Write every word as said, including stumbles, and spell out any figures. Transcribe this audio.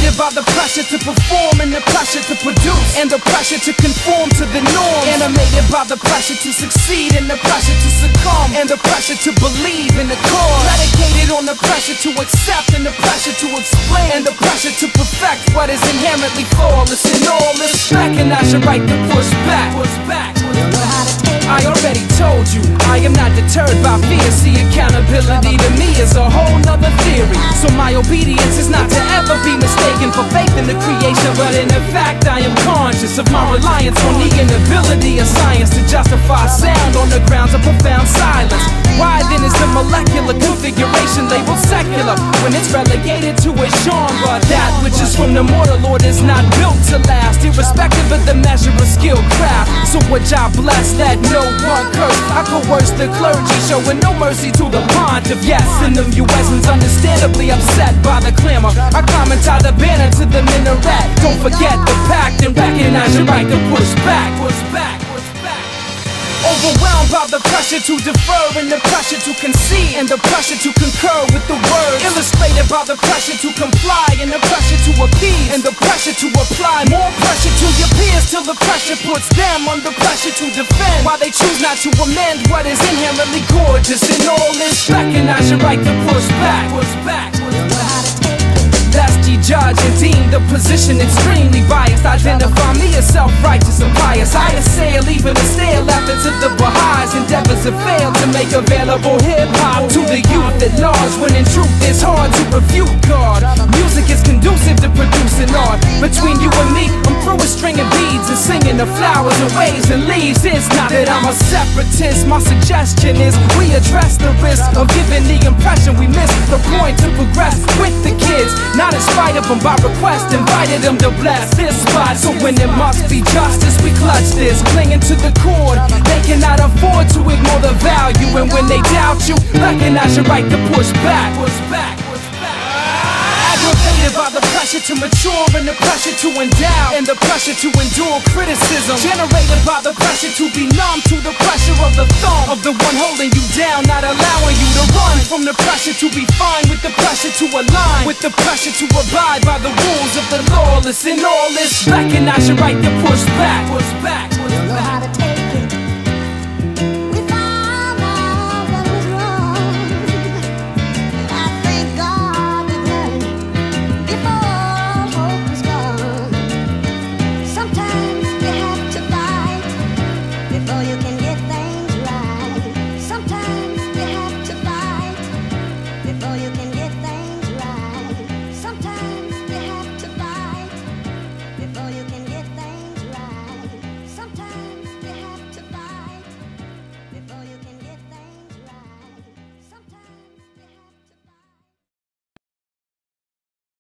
Elevated by the pressure to perform and the pressure to produce and the pressure to conform to the norm. Animated by the pressure to succeed and the pressure to succumb and the pressure to believe in the cause. Predicated on the pressure to accept and the pressure to explain and the pressure to perfect what is inherently flawless in all this. Recognize your right to push back. Push back. I already told you, I am not deterred by fear. See, accountability to me is a whole nother theory. So my obedience is not to ever be mistaken for faith in the creation, but in fact I am conscious of my reliance on the inability of science to justify sound on the grounds of profound silence. Why then is the molecular configuration labeled secular when it's relegated to a genre? That which is from the mortal Lord is not built to last, irrespective of the measure of skill craft. So would y'all bless that no one curse? I coerce the clergy, showing no mercy to the pontiff. Yes, and them U S's understandably upset by the clamor. I climb and tie the banner to the minaret. Don't forget the pact and recognize your right to push back. Push back. Overwhelmed by the pressure to defer and the pressure to concede and the pressure to concur with the word. Illustrated by the pressure to comply and the pressure to appease and the pressure to apply more pressure to your peers till the pressure puts them under pressure to defend while they choose not to amend what is inherently gorgeous in all this. Recognize your right to push back. Push back. Lest ye judge and deem the position extremely biased. Identify me as self-righteous and pious. I assail even a stale after to the Baha'is. Endeavors have failed to make available hip-hop to the youth at large, when in truth it's hard to refute God. Music is conducive to producing art. Between you and me, I'm through with stringing beads and singing the flowers and waves and leaves. It's not that I'm a separatist. My suggestion is we address the risk of giving the impression we miss the point to progress with the kids. Not in spite of them, by request, invited them to bless this spot. So when it must be justice, we clutch this, clinging to the cord. They cannot afford to ignore the value, and when they doubt you, recognize your right to push back. Push back. Aggravated by the pressure to mature and the pressure to endow and the pressure to endure criticism. Generated by the pressure to be numb to the pressure of the thumb of the one holding you down, not allowing you to run from the pressure to be fine with the pressure to align with the pressure to abide by the rules of the lawless. In all this, recognize your right to push back. Push